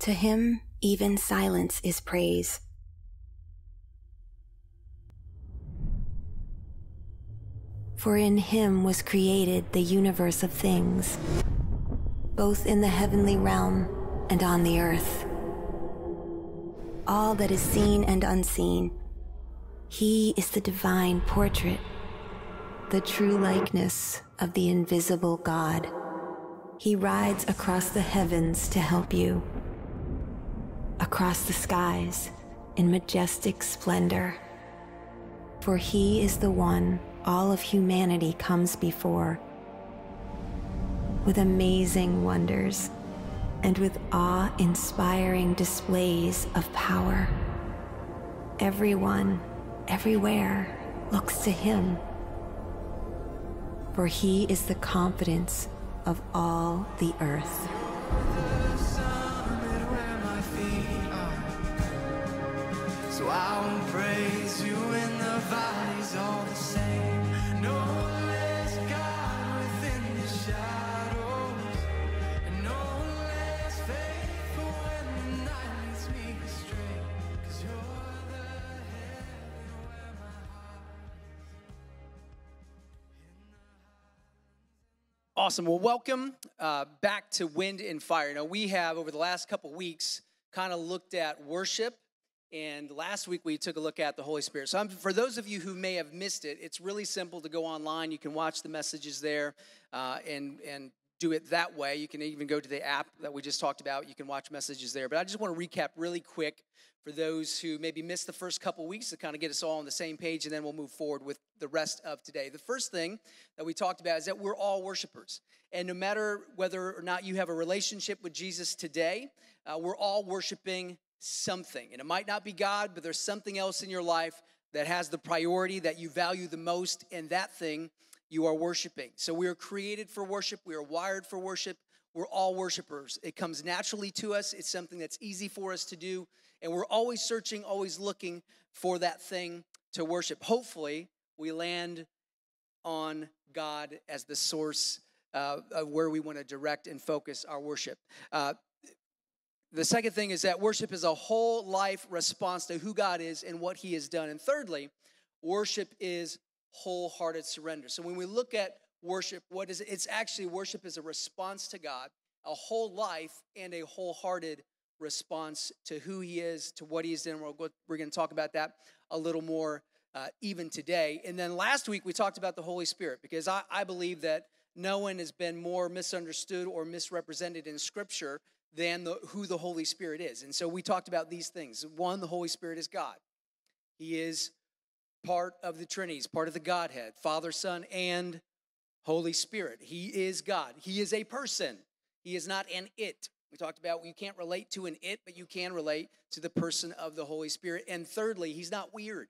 To him, even silence is praise. For in him was created the universe of things, both in the heavenly realm and on the earth. All that is seen and unseen, he is the divine portrait, the true likeness of the invisible God. He rides across the heavens to help you, across the skies in majestic splendor. For he is the one all of humanity comes before, with amazing wonders and with awe-inspiring displays of power. Everyone, everywhere, looks to him, for he is the confidence of all the earth. So I will praise you in the valleys all the same. No less God within the shadows, and no less faithful when the night leads me astray. 'Cause you're the heaven where my heart is. Awesome. Well, welcome back to Wind and Fire. Now, we have, over the last couple weeks, kind of looked at worship. And last week, we took a look at the Holy Spirit. So for those of you who may have missed it, it's really simple to go online. You can watch the messages there and do it that way. You can even go to the app that we just talked about. You can watch messages there. But I just want to recap really quick for those who maybe missed the first couple weeks to kind of get us all on the same page, and then we'll move forward with the rest of today. The first thing that we talked about is that we're all worshipers. And no matter whether or not you have a relationship with Jesus today, we're all worshiping something. And it might not be God, but there's something else in your life that has the priority that you value the most, and that thing you are worshiping. So we are created for worship. We are wired for worship. We're all worshipers. It comes naturally to us. It's something that's easy for us to do. And we're always searching, always looking for that thing to worship. Hopefully, we land on God as the source of where we want to direct and focus our worship. The second thing is that worship is a whole life response to who God is and what he has done. And thirdly, worship is wholehearted surrender. So when we look at worship, what is it? It's actually, worship is a response to God, a whole life and a wholehearted response to who he is, to what he has done. We're going to talk about that a little more even today. And then last week, we talked about the Holy Spirit, because I believe that no one has been more misunderstood or misrepresented in Scripture than who the Holy Spirit is. And so we talked about these things. One, the Holy Spirit is God. He is part of the Trinity. He's part of the Godhead, Father, Son, and Holy Spirit. He is God. He is a person. He is not an it. We talked about you can't relate to an it, but you can relate to the person of the Holy Spirit. And thirdly, he's not weird.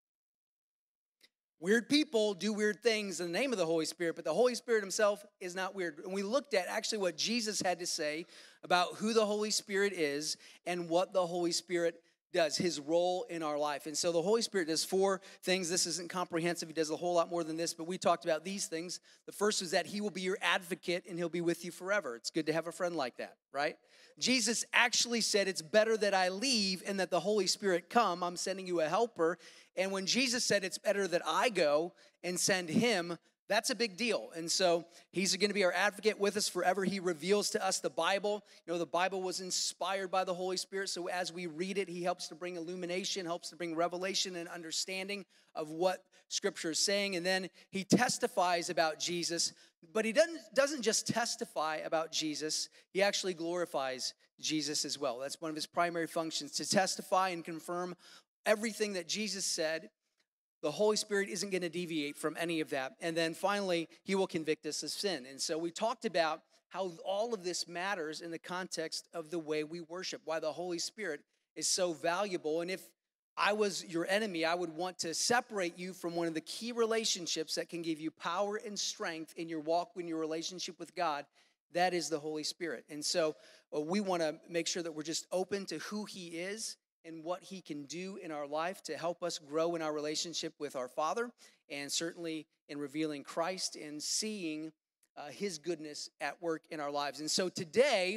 Weird people do weird things in the name of the Holy Spirit, but the Holy Spirit himself is not weird. And we looked at actually what Jesus had to say about who the Holy Spirit is and what the Holy Spirit does, his role in our life. And so the Holy Spirit does four things. This isn't comprehensive. He does a whole lot more than this, but we talked about these things. The first is that he will be your advocate and he'll be with you forever. It's good to have a friend like that, right? Jesus actually said, it's better that I leave and that the Holy Spirit come. I'm sending you a helper. And when Jesus said it's better that I go and send him, that's a big deal. And so he's going to be our advocate with us forever. He reveals to us the Bible. You know, the Bible was inspired by the Holy Spirit. So as we read it, he helps to bring illumination, helps to bring revelation and understanding of what Scripture is saying. And then he testifies about Jesus. But he doesn't just testify about Jesus. He actually glorifies Jesus as well. That's one of his primary functions, to testify and confirm everything that Jesus said. The Holy Spirit isn't going to deviate from any of that. And then finally, he will convict us of sin. And so we talked about how all of this matters in the context of the way we worship, why the Holy Spirit is so valuable. And if I was your enemy, I would want to separate you from one of the key relationships that can give you power and strength in your walk, in your relationship with God. That is the Holy Spirit. And so we want to make sure that we're just open to who he is and what he can do in our life to help us grow in our relationship with our Father, and certainly in revealing Christ and seeing his goodness at work in our lives. And so today,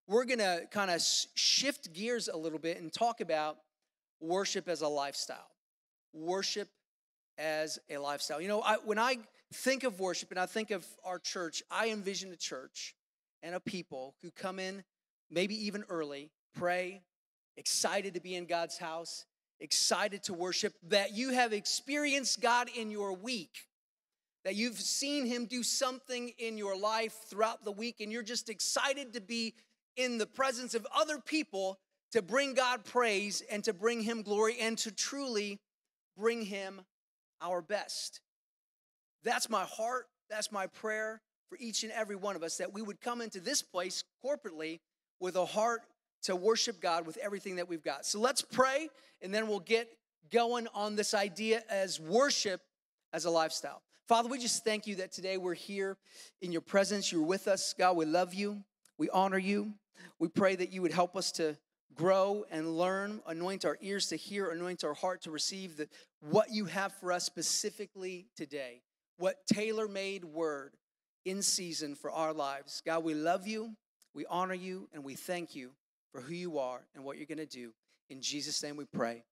we're going to kind of shift gears a little bit and talk about worship as a lifestyle. Worship as a lifestyle. You know, when I think of worship and I think of our church, I envision a church and a people who come in maybe even early, pray, excited to be in God's house, excited to worship, that you have experienced God in your week, that you've seen him do something in your life throughout the week, and you're just excited to be in the presence of other people to bring God praise and to bring him glory and to truly bring him our best. That's my heart. That's my prayer for each and every one of us, that we would come into this place corporately with a heart to worship God with everything that we've got. So let's pray, and then we'll get going on this idea as worship as a lifestyle. Father, we just thank you that today we're here in your presence. You're with us. God, we love you. We honor you. We pray that you would help us to grow and learn, anoint our ears to hear, anoint our heart to receive what you have for us specifically today, what tailor-made word in season for our lives. God, we love you, we honor you, and we thank you for who you are and what you're going to do. In Jesus' name we pray.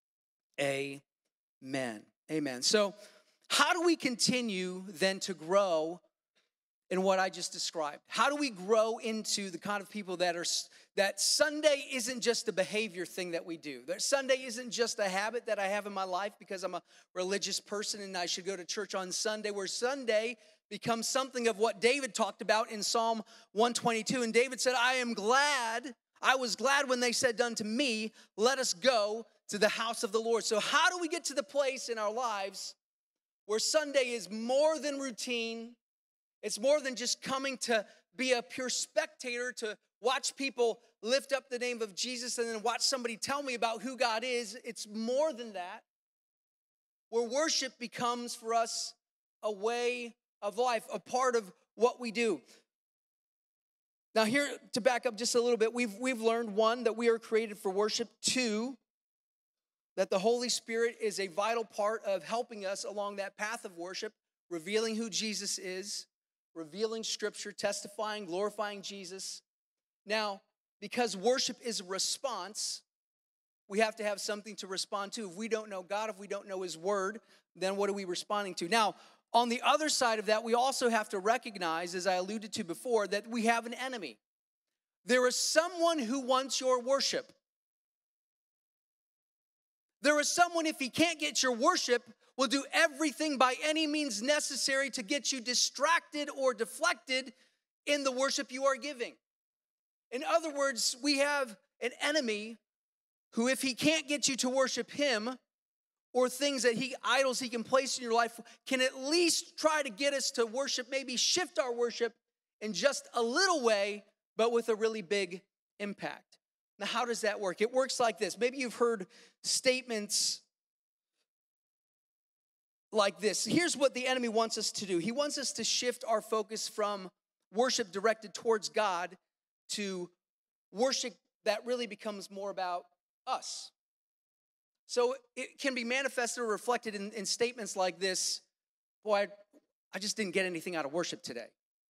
Amen. Amen. So how do we continue then to grow in what I just described? How do we grow into the kind of people that Sunday isn't just a behavior thing that we do? That Sunday isn't just a habit that I have in my life because I'm a religious person and I should go to church on Sunday, where Sunday becomes something of what David talked about in Psalm 122. And David said, I was glad when they said unto me, let us go to the house of the Lord. So how do we get to the place in our lives where Sunday is more than routine? It's more than just coming to be a pure spectator, to watch people lift up the name of Jesus and then watch somebody tell me about who God is. It's more than that, where worship becomes for us a way of life, a part of what we do. Now here, to back up just a little bit, we've learned, one, that we are created for worship. Two, that the Holy Spirit is a vital part of helping us along that path of worship, revealing who Jesus is, revealing Scripture, testifying, glorifying Jesus. Now, because worship is a response, we have to have something to respond to. If we don't know God, if we don't know his word, then what are we responding to? Now, on the other side of that, we also have to recognize, as I alluded to before, that we have an enemy. There is someone who wants your worship. There is someone, if he can't get your worship, will do everything by any means necessary to get you distracted or deflected in the worship you are giving. In other words, we have an enemy who, if he can't get you to worship him, or things idols he can place in your life, can at least try to get us to worship, maybe shift our worship in just a little way, but with a really big impact. Now, how does that work? It works like this. Maybe you've heard statements like this. Here's what the enemy wants us to do. He wants us to shift our focus from worship directed towards God to worship that really becomes more about us. So it can be manifested or reflected in statements like this. Boy, I just didn't get anything out of worship today.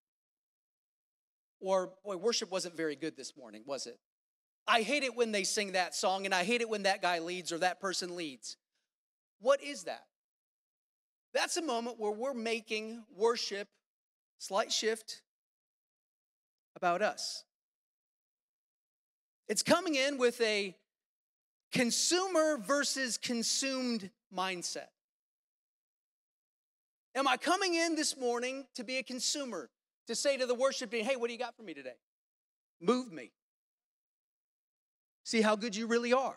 Or, boy, worship wasn't very good this morning, was it? I hate it when they sing that song, and I hate it when that guy leads or that person leads. What is that? That's a moment where we're making worship, slight shift, about us. It's coming in with a consumer versus consumed mindset. Am I coming in this morning to be a consumer, to say to the worship team, hey, what do you got for me today? Move me. See how good you really are.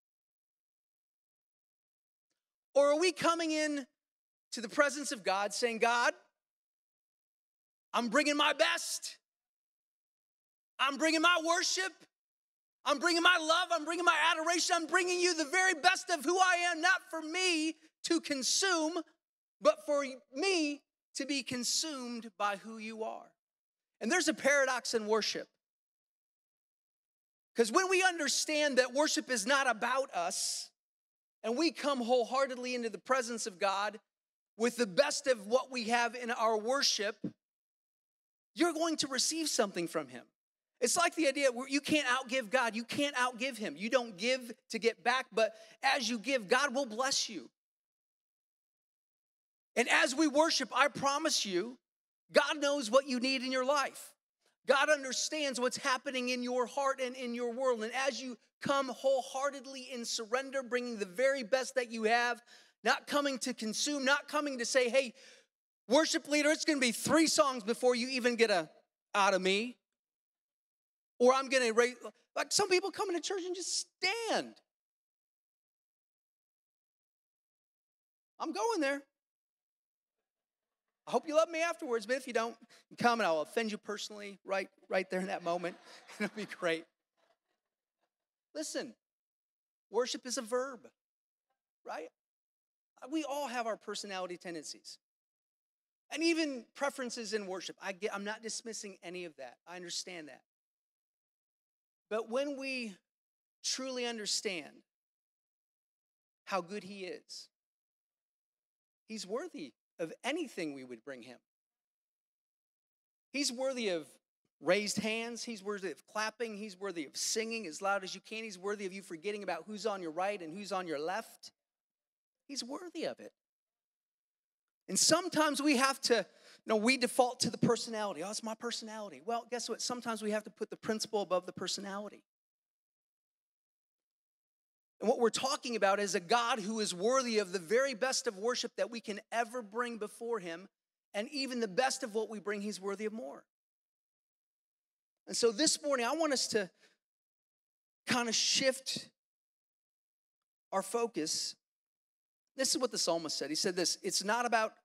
Or are we coming in to the presence of God saying, God, I'm bringing my best. I'm bringing my worship. I'm bringing my love. I'm bringing my adoration. I'm bringing you the very best of who I am, not for me to consume, but for me to be consumed by who you are. And there's a paradox in worship. Because when we understand that worship is not about us, and we come wholeheartedly into the presence of God with the best of what we have in our worship, you're going to receive something from him. It's like the idea where you can't outgive God. You can't outgive him. You don't give to get back, but as you give, God will bless you. And as we worship, I promise you, God knows what you need in your life. God understands what's happening in your heart and in your world. And as you come wholeheartedly in surrender, bringing the very best that you have, not coming to consume, not coming to say, hey, worship leader, it's going to be 3 songs before you even get a out of me. Or I'm going to raise, like some people come into church and just stand. I'm going there. I hope you love me afterwards, but if you don't, come and I'll offend you personally right there in that moment. It'll be great. Listen, worship is a verb, right? We all have our personality tendencies. And even preferences in worship. I'm not dismissing any of that. I understand that. But when we truly understand how good he is, he's worthy of anything we would bring him. He's worthy of raised hands. He's worthy of clapping. He's worthy of singing as loud as you can. He's worthy of you forgetting about who's on your right and who's on your left. He's worthy of it. And sometimes we have to, we default to the personality. Oh, it's my personality. Well, guess what? Sometimes we have to put the principle above the personality. And what we're talking about is a God who is worthy of the very best of worship that we can ever bring before him. And even the best of what we bring, he's worthy of more. And so this morning, I want us to kind of shift our focus. This is what the psalmist said. He said this, it's not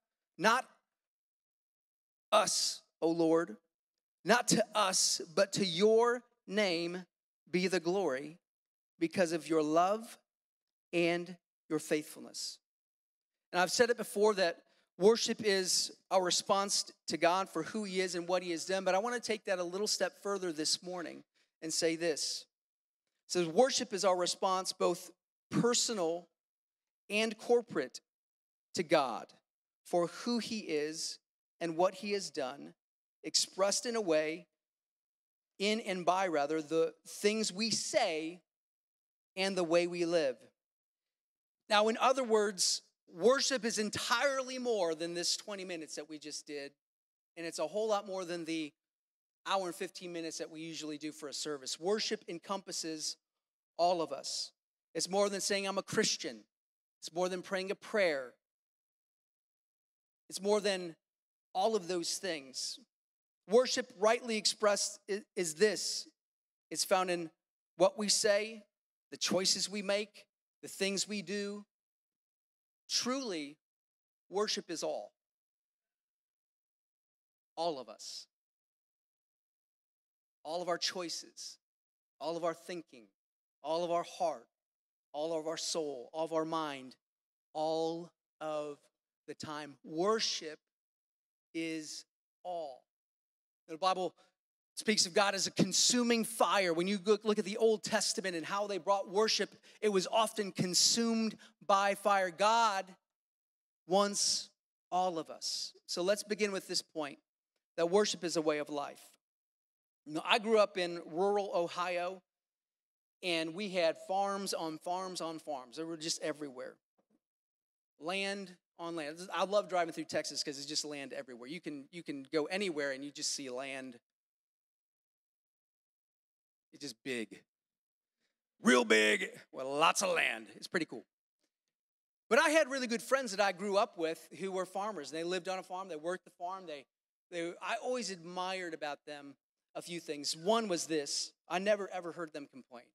us, O Lord, not to us, but to your name be the glory because of your love and your faithfulness. And I've said it before that worship is our response to God for who he is and what he has done, but I want to take that a little step further this morning and say this. It says worship is our response, both personal and corporate, to God for who he is and what he has done, expressed in a way, in and by rather, the things we say and the way we live. Now, in other words, worship is entirely more than this 20 minutes that we just did, and it's a whole lot more than the hour and 15 minutes that we usually do for a service. Worship encompasses all of us. It's more than saying I'm a Christian. It's more than praying a prayer. It's more than all of those things. Worship, rightly expressed, is this. It's found in what we say, the choices we make, the things we do. Truly, worship is all. All of us. All of our choices, all of our thinking, all of our heart, all of our soul, all of our mind, all of the time. Worship is all. The Bible speaks of God as a consuming fire. When you look at the Old Testament and how they brought worship, it was often consumed by fire. God wants all of us. So let's begin with this point, that worship is a way of life. I grew up in rural Ohio, and we had farms on farms on farms. They were just everywhere. Land on land. I love driving through Texas because it's just land everywhere. You can go anywhere and you just see land. It's just big. Real big with lots of land. It's pretty cool. But I had really good friends that I grew up with who were farmers. They lived on a farm. They worked the farm. I always admired about them a few things. One was this. I never, ever heard them complain.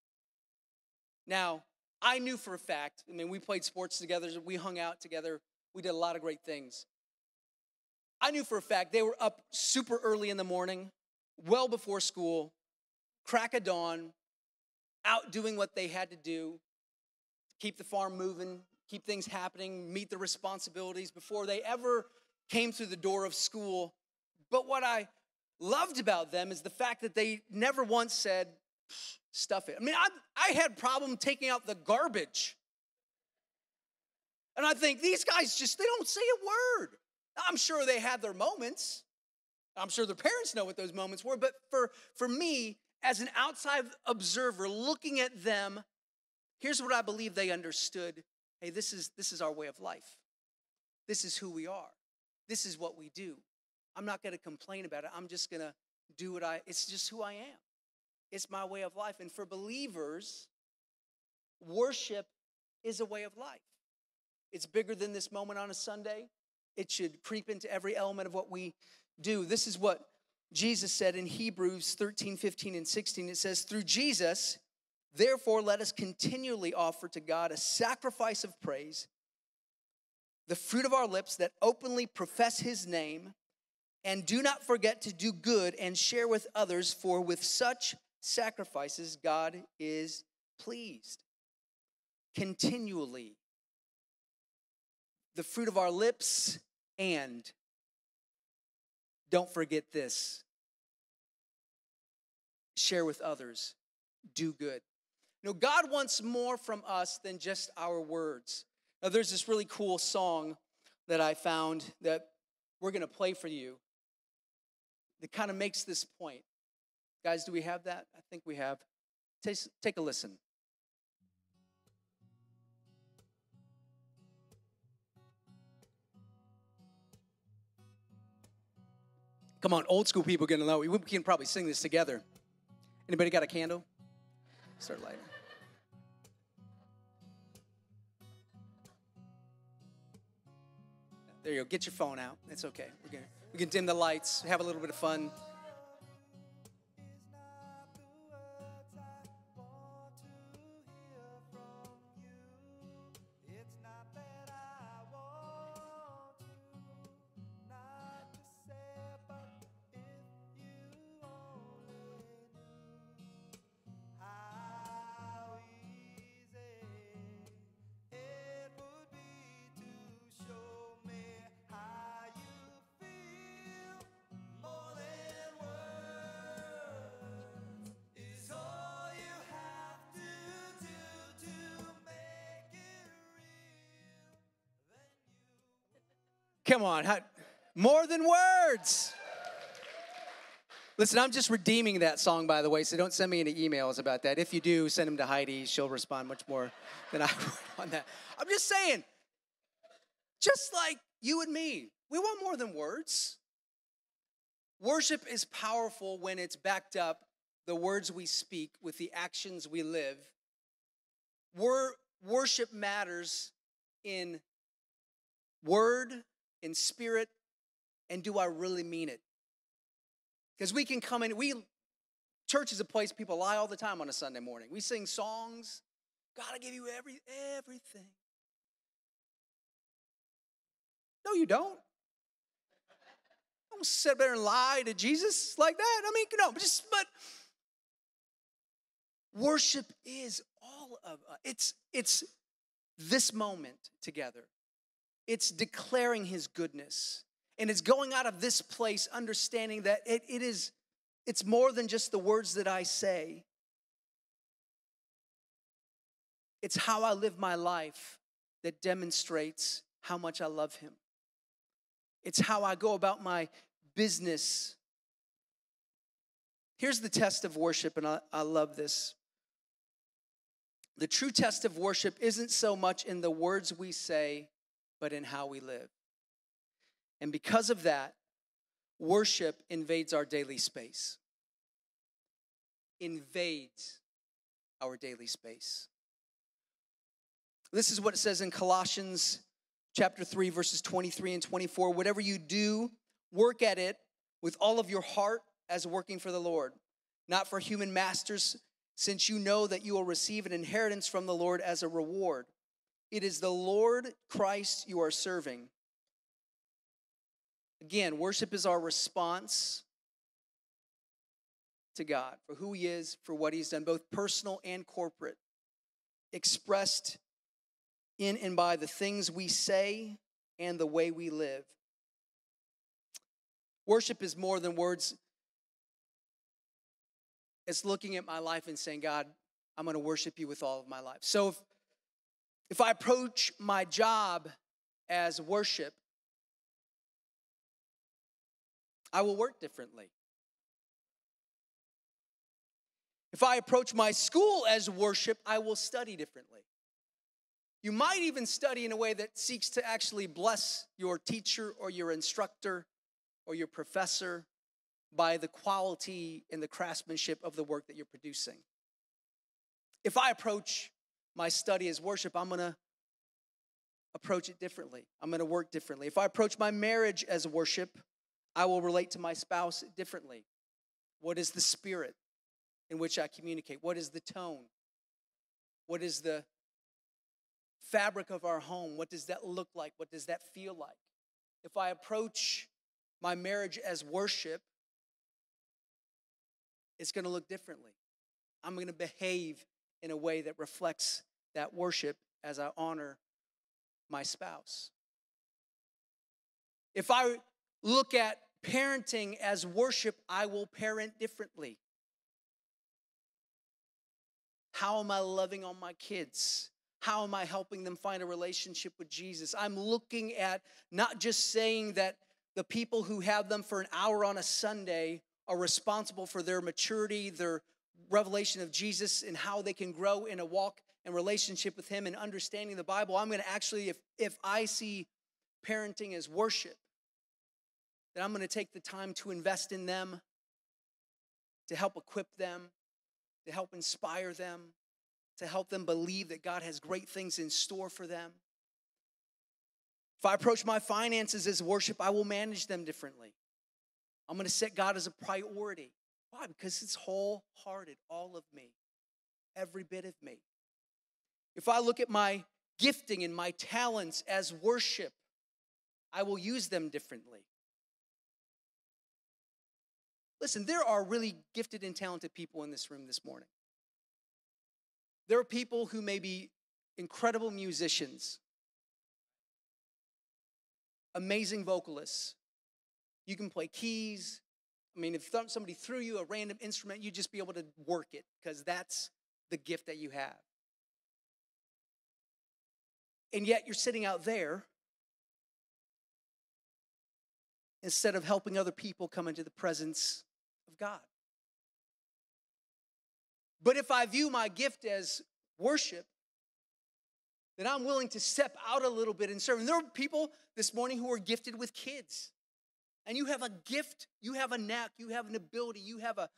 Now, I knew for a fact, we played sports together. We hung out together. We did a lot of great things. I knew for a fact they were up super early in the morning, well before school, crack of dawn, out doing what they had to do, keep the farm moving, keep things happening, meet the responsibilities before they ever came through the door of school. But what I loved about them is the fact that they never once said, stuff it. I had problem taking out the garbage. And I think these guys they don't say a word. I'm sure they had their moments. I'm sure their parents know what those moments were, but for me, as an outside observer looking at them, here's what I believe they understood. Hey, this is our way of life. This is who we are. This is what we do. I'm not going to complain about it. I'm just going to do it's just who I am. It's my way of life. And for believers, worship is a way of life. It's bigger than this moment on a Sunday. It should creep into every element of what we do. This is what Jesus said in Hebrews 13, 15, and 16. It says, through Jesus, therefore, let us continually offer to God a sacrifice of praise, the fruit of our lips that openly profess his name, and do not forget to do good and share with others, for with such sacrifices God is pleased. Continually. The fruit of our lips, and don't forget this. Share with others. Do good. God wants more from us than just our words. Now, there's this really cool song that I found that we're going to play for you that kind of makes this point. Guys, do we have that? I think we have. Take a listen. Come on, old school people are going to know. We can probably sing this together. Anybody got a candle? Start lighting. There you go. Get your phone out. It's okay. We can dim the lights, have a little bit of fun. Come on, more than words. Listen, I'm just redeeming that song, by the way, so don't send me any emails about that. If you do, send them to Heidi. She'll respond much more than I would on that. I'm just saying, just like you and me, we want more than words. Worship is powerful when it's backed up, the words we speak, with the actions we live. Worship matters in word, in spirit, and do I really mean it? Because we can come in, church is a place people lie all the time on a Sunday morning. We sing songs, gotta give you everything. No, you don't. Don't sit there and lie to Jesus like that. I mean, but worship is all of it's this moment together. It's declaring his goodness. And it's going out of this place understanding that it's more than just the words that I say. It's how I live my life that demonstrates how much I love him. It's how I go about my business. Here's the test of worship, and I love this. The true test of worship isn't so much in the words we say, but in how we live. And because of that, worship invades our daily space. Invades our daily space. This is what it says in Colossians chapter 3, verses 23 and 24. Whatever you do, work at it with all of your heart as working for the Lord, not for human masters, since you know that you will receive an inheritance from the Lord as a reward. It is the Lord Christ you are serving. Again, worship is our response to God for who he is, for what he's done, both personal and corporate, expressed in and by the things we say and the way we live. Worship is more than words. It's looking at my life and saying, God, I'm going to worship you with all of my life. So if I approach my job as worship, I will work differently. If I approach my school as worship, I will study differently. You might even study in a way that seeks to actually bless your teacher or your instructor or your professor by the quality and the craftsmanship of the work that you're producing. If I approach my study as worship, I'm going to approach it differently. I'm going to work differently. If I approach my marriage as worship, I will relate to my spouse differently. What is the spirit in which I communicate? What is the tone? What is the fabric of our home? What does that look like? What does that feel like? If I approach my marriage as worship, it's going to look differently. I'm going to behave in a way that reflects that worship as I honor my spouse. If I look at parenting as worship, I will parent differently. How am I loving on my kids? How am I helping them find a relationship with Jesus? I'm looking at not just saying that the people who have them for an hour on a Sunday are responsible for their maturity, their revelation of Jesus, and how they can grow in a walk and relationship with him and understanding the Bible. I'm going to actually, if I see parenting as worship, then I'm going to take the time to invest in them, to help equip them, to help inspire them, to help them believe that God has great things in store for them. If I approach my finances as worship, I will manage them differently. I'm going to set God as a priority. Why? Because it's wholehearted, all of me, every bit of me. If I look at my gifting and my talents as worship, I will use them differently. Listen, there are really gifted and talented people in this room this morning. There are people who may be incredible musicians, amazing vocalists. You can play keys. I mean, if somebody threw you a random instrument, you'd just be able to work it because that's the gift that you have. And yet you're sitting out there instead of helping other people come into the presence of God. But if I view my gift as worship, then I'm willing to step out a little bit and serve. And there are people this morning who are gifted with kids. And you have a gift, you have a knack, you have an ability, you have a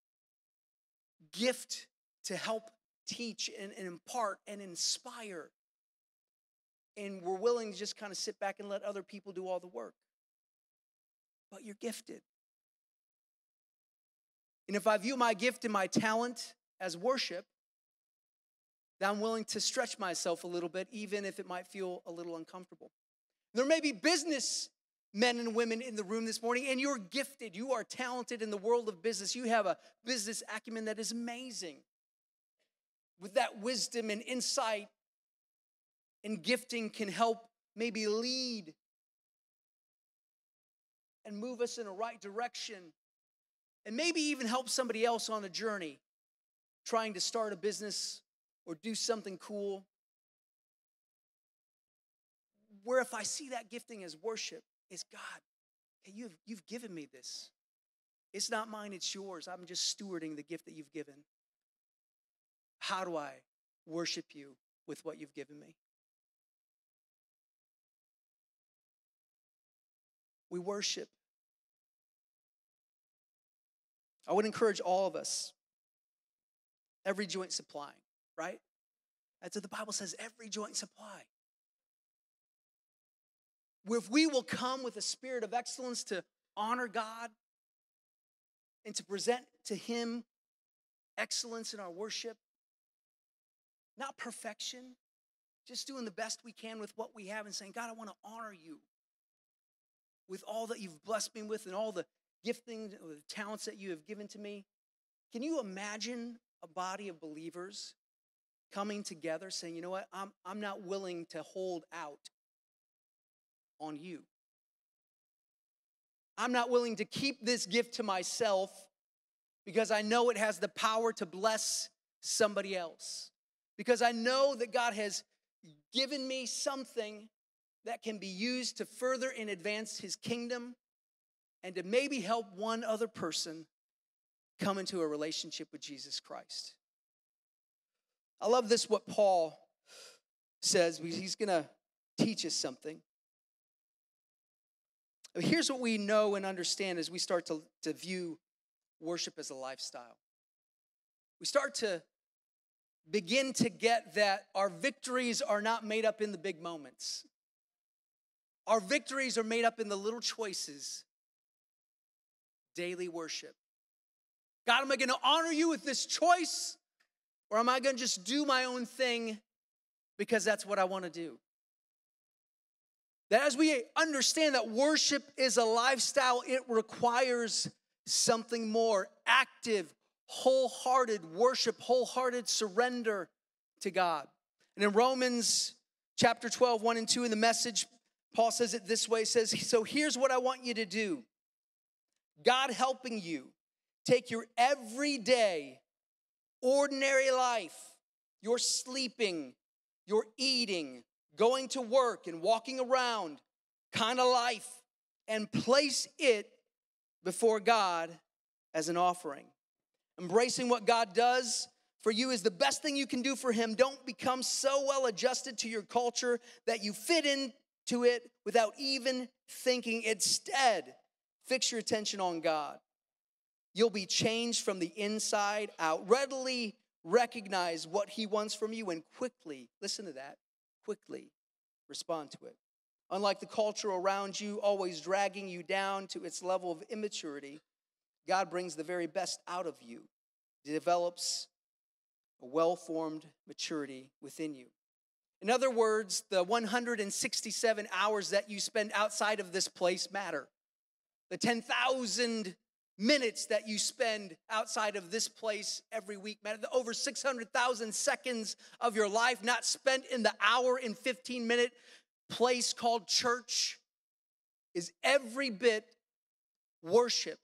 gift to help teach and impart and inspire. And we're willing to just kind of sit back and let other people do all the work. But you're gifted. And if I view my gift and my talent as worship, then I'm willing to stretch myself a little bit, even if it might feel a little uncomfortable. There may be business men and women in the room this morning, and you're gifted. You are talented in the world of business. You have a business acumen that is amazing. With that wisdom and insight and gifting can help maybe lead and move us in a right direction, and maybe even help somebody else on a journey trying to start a business or do something cool. Where if I see that gifting as worship, it's God, hey, you've given me this. It's not mine, it's yours. I'm just stewarding the gift that you've given. How do I worship you with what you've given me? We worship. I would encourage all of us, every joint supplying, right? That's what the Bible says, every joint supply. If we will come with a spirit of excellence to honor God and to present to him excellence in our worship, not perfection, just doing the best we can with what we have and saying, God, I want to honor you with all that you've blessed me with and all the gifting or the talents that you have given to me. Can you imagine a body of believers coming together saying, you know what, I'm not willing to hold out on you. I'm not willing to keep this gift to myself because I know it has the power to bless somebody else. Because I know that God has given me something that can be used to further and advance his kingdom and to maybe help one other person come into a relationship with Jesus Christ. I love this, what Paul says, because he's going to teach us something. Here's what we know and understand as we start to view worship as a lifestyle. We start to begin to get that our victories are not made up in the big moments. Our victories are made up in the little choices. Daily worship. God, am I going to honor you with this choice? Or am I going to just do my own thing because that's what I want to do? That as we understand that worship is a lifestyle, it requires something more. Active, wholehearted worship, wholehearted surrender to God. And in Romans chapter 12, 1 and 2 in the Message, Paul says it this way. He says, so here's what I want you to do. God helping you take your everyday, ordinary life, your sleeping, your eating, going to work and walking around kind of life, and place it before God as an offering. Embracing what God does for you is the best thing you can do for him. Don't become so well adjusted to your culture that you fit into it without even thinking. Instead, fix your attention on God. You'll be changed from the inside out. Readily recognize what he wants from you and quickly, listen to that, quickly respond to it. Unlike the culture around you, always dragging you down to its level of immaturity, God brings the very best out of you. He develops a well-formed maturity within you. In other words, the 167 hours that you spend outside of this place matter. The 10,000 minutes that you spend outside of this place every week matter. The over 600,000 seconds of your life not spent in the hour and 15-minute place called church is every bit worship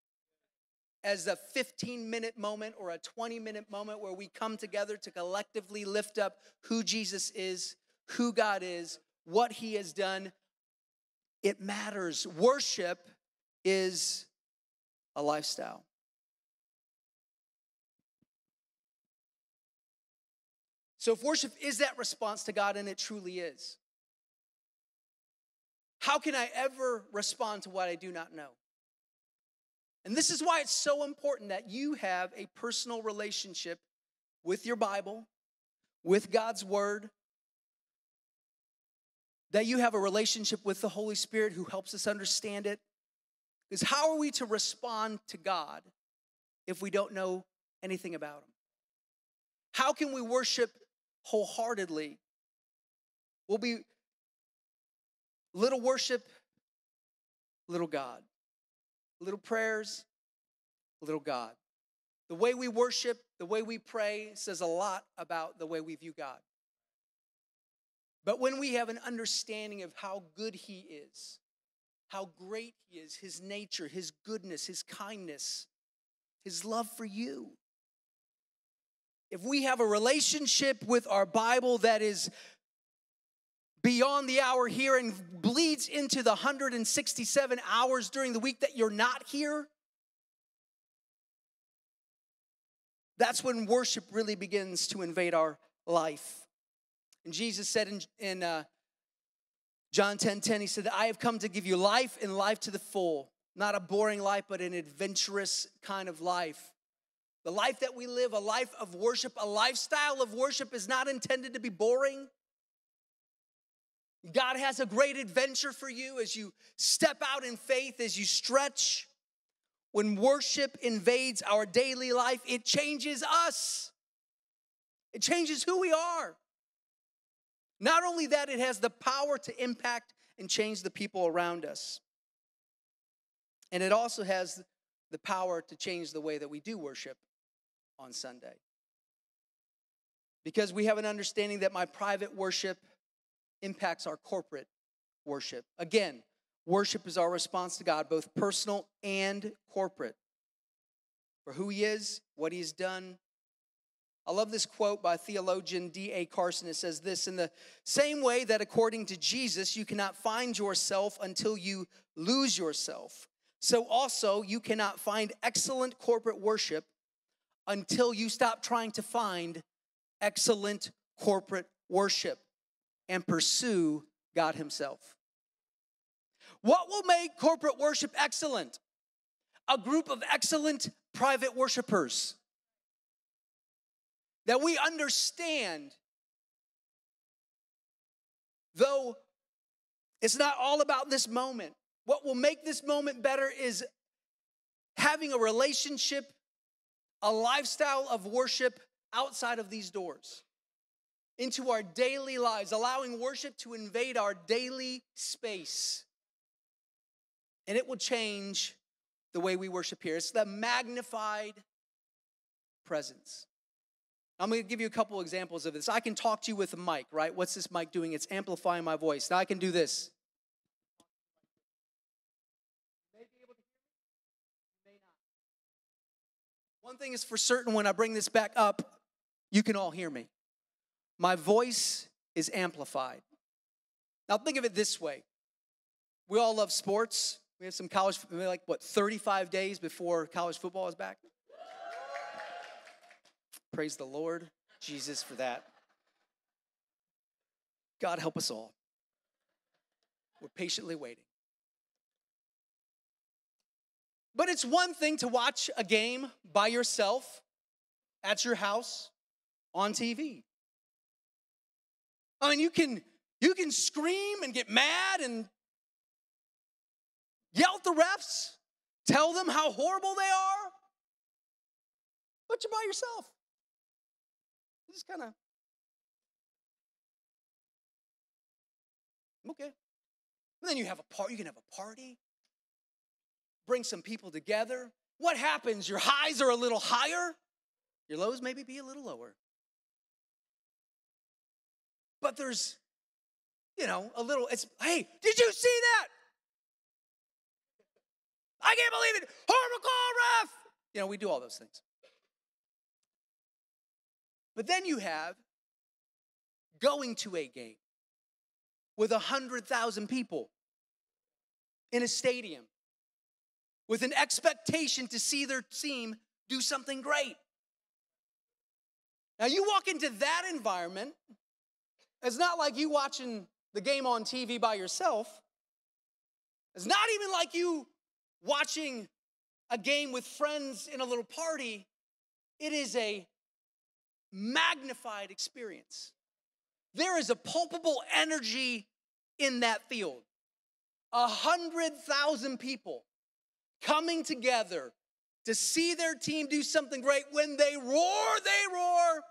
as a 15-minute moment or a 20-minute moment where we come together to collectively lift up who Jesus is, who God is, what he has done. It matters. Worship is a lifestyle. So if worship is that response to God, and it truly is, how can I ever respond to what I do not know? And this is why it's so important that you have a personal relationship with your Bible, with God's Word, that you have a relationship with the Holy Spirit who helps us understand it. Because how are we to respond to God if we don't know anything about him? How can we worship wholeheartedly? We'll be little worship, little God. Little prayers, little God. The way we worship, the way we pray says a lot about the way we view God. But when we have an understanding of how good he is, how great he is, his nature, his goodness, his kindness, his love for you. If we have a relationship with our Bible that is beyond the hour here and bleeds into the 167 hours during the week that you're not here, that's when worship really begins to invade our life. And Jesus said in John 10:10, he said, I have come to give you life and life to the full. Not a boring life, but an adventurous kind of life. The life that we live, a life of worship, a lifestyle of worship is not intended to be boring. God has a great adventure for you as you step out in faith, as you stretch. When worship invades our daily life, it changes us. It changes who we are. Not only that, it has the power to impact and change the people around us. And it also has the power to change the way that we do worship on Sunday. Because we have an understanding that my private worship impacts our corporate worship. Again, worship is our response to God, both personal and corporate. For who he is, what he's done. I love this quote by theologian D.A. Carson. It says this, in the same way that according to Jesus, you cannot find yourself until you lose yourself, So also, you cannot find excellent corporate worship until you stop trying to find excellent corporate worship and pursue God himself. What will make corporate worship excellent? A group of excellent private worshipers. That we understand, though it's not all about this moment, what will make this moment better is having a relationship, a lifestyle of worship outside of these doors, into our daily lives, allowing worship to invade our daily space. And it will change the way we worship here. It's the magnified presence. I'm going to give you a couple examples of this. I can talk to you with a mic, right? What's this mic doing? It's amplifying my voice. Now I can do this. You may be able to hear me. You may not. One thing is for certain, when I bring this back up, you can all hear me. My voice is amplified. Now think of it this way. We all love sports. We have some college, 35 days before college football is back? Praise the Lord Jesus for that. God help us all. We're patiently waiting. But it's one thing to watch a game by yourself at your house on TV. I mean, you can scream and get mad and yell at the refs, tell them how horrible they are, but you're by yourself. You just kind of, okay. And then you have a party. You can have a party, bring some people together. What happens? Your highs are a little higher. Your lows maybe be a little lower. But there's, hey, did you see that? I can't believe it. Horrible call, ref. We do all those things. But then you have going to a game with 100,000 people in a stadium with an expectation to see their team do something great. Now you walk into that environment, it's not like you watching the game on TV by yourself. It's not even like you watching a game with friends in a little party. It is a magnified experience. There is a palpable energy in that field. 100,000 people coming together to see their team do something great. When they roar, they roar.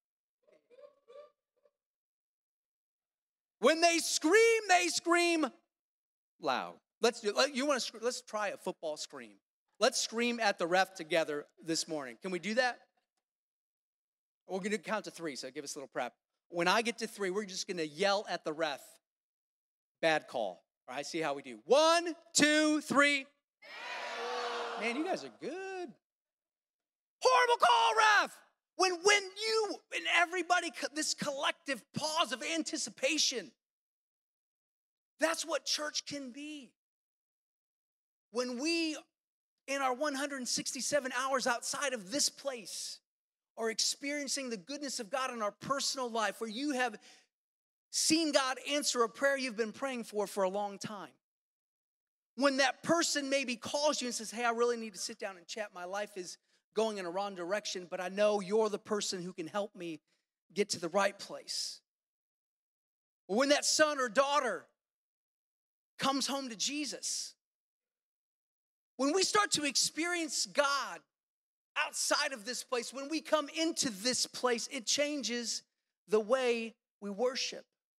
When they scream loud. Let's try a football scream. Let's scream at the ref together this morning. Can we do that? We're going to count to 3, so give us a little prep. When I get to 3, we're just going to yell at the ref. Bad call. All right, see how we do. 1, 2, 3. Man, you guys are good. Horrible call, ref. When you and everybody, this collective pause of anticipation, that's what church can be. When we, in our 167 hours outside of this place, are experiencing the goodness of God in our personal life, where you have seen God answer a prayer you've been praying for a long time. When that person maybe calls you and says, hey, I really need to sit down and chat. My life is going in a wrong direction, but I know you're the person who can help me get to the right place. Or when that son or daughter comes home to Jesus. When we start to experience God outside of this place, when we come into this place, it changes the way we worship.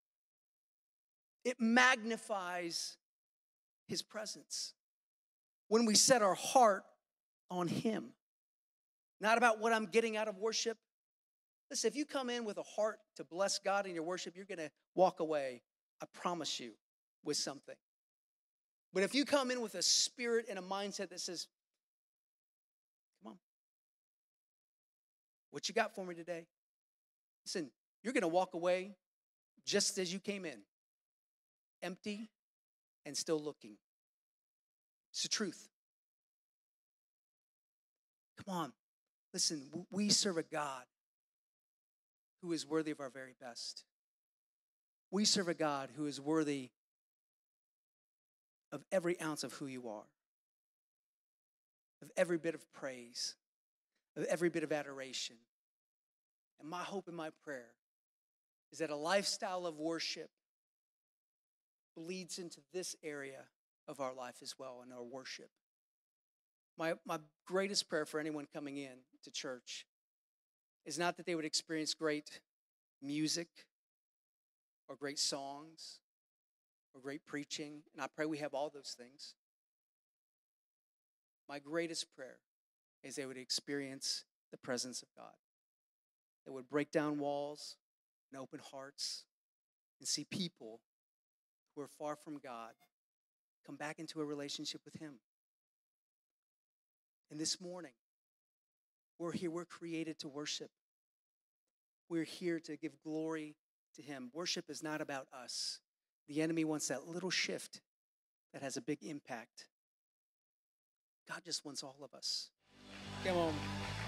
It magnifies his presence. When we set our heart on him. Not about what I'm getting out of worship. Listen, if you come in with a heart to bless God in your worship, you're going to walk away, I promise you, with something. But if you come in with a spirit and a mindset that says, come on, what you got for me today? Listen, you're going to walk away just as you came in, empty and still looking. It's the truth. Come on. Listen, we serve a God who is worthy of our very best. We serve a God who is worthy of every ounce of who you are, of every bit of praise, of every bit of adoration. And my hope and my prayer is that a lifestyle of worship bleeds into this area of our life as well, in our worship. My greatest prayer for anyone coming in to church is not that they would experience great music or great songs or great preaching, and I pray we have all those things. My greatest prayer is they would experience the presence of God. They would break down walls and open hearts and see people who are far from God come back into a relationship with Him. And this morning, we're here, we're created to worship. We're here to give glory to Him. Worship is not about us. The enemy wants that little shift that has a big impact. God just wants all of us. Come on.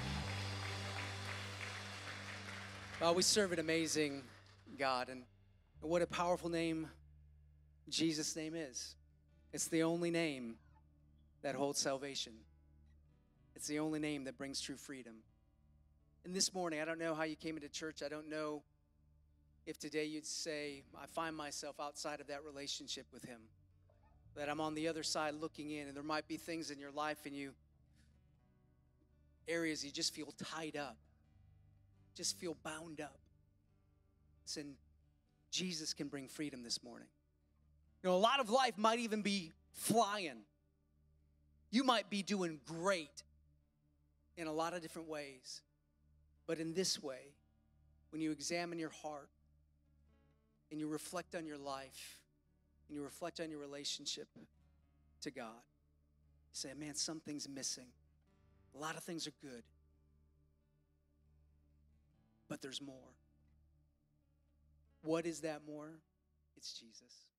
Well, we serve an amazing God, and what a powerful name Jesus' name is. It's the only name that holds salvation. It's the only name that brings true freedom. And this morning, I don't know how you came into church. I don't know if today you'd say, I find myself outside of that relationship with Him, that I'm on the other side looking in, and there might be things in your life and areas you just feel tied up, just feel bound up. Listen, Jesus can bring freedom this morning. You know, a lot of life might even be flying. You might be doing great in a lot of different ways. But in this way, when you examine your heart and you reflect on your life and you reflect on your relationship to God, you say, man, something's missing. A lot of things are good. But there's more. What is that more? It's Jesus.